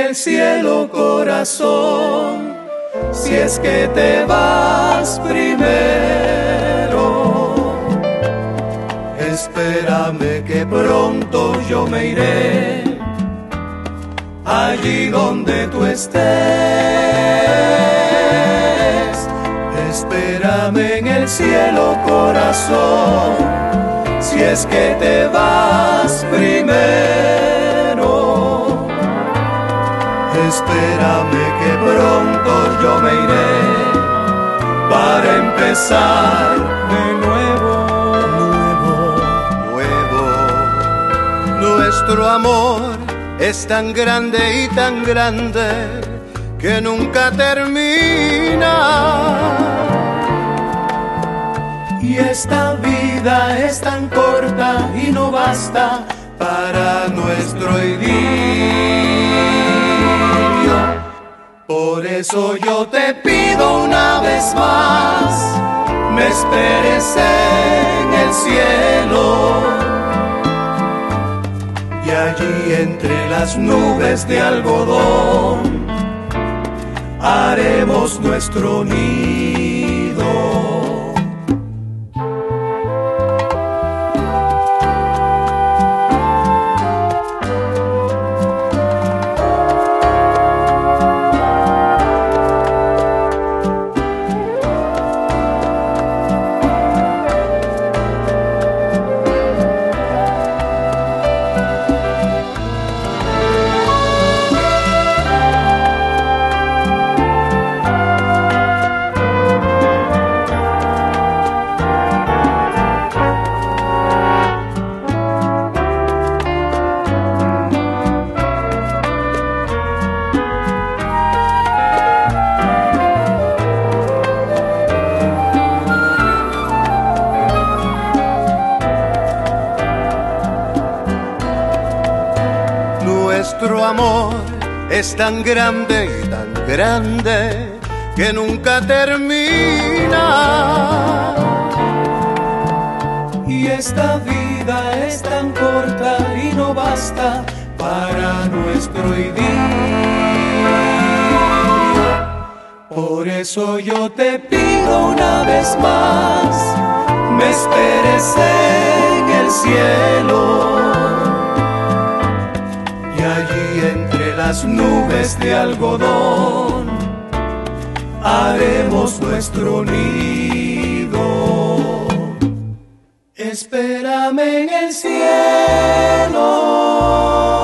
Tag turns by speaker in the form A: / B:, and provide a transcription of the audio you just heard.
A: el cielo, corazón, si es que te vas primero. Espérame que pronto yo me iré allí donde tú estés. Espérame en el cielo, corazón, si es que te vas primero. Espérame que pronto yo me iré para empezar de nuevo. Nuestro amor es tan grande y tan grande que nunca termina. Y esta vida es tan corta y no basta para nuestro idilio. Por eso yo te pido una vez más, me esperes en el cielo. Y allí entre las nubes de algodón haremos nuestro nido. Nuestro amor es tan grande y tan grande que nunca termina. Y esta vida es tan corta y no basta para nuestro idilio. Por eso yo te pido una vez más, me esperes en el cielo. Y allí entre las nubes de algodón haremos nuestro nido. Espérame en el cielo.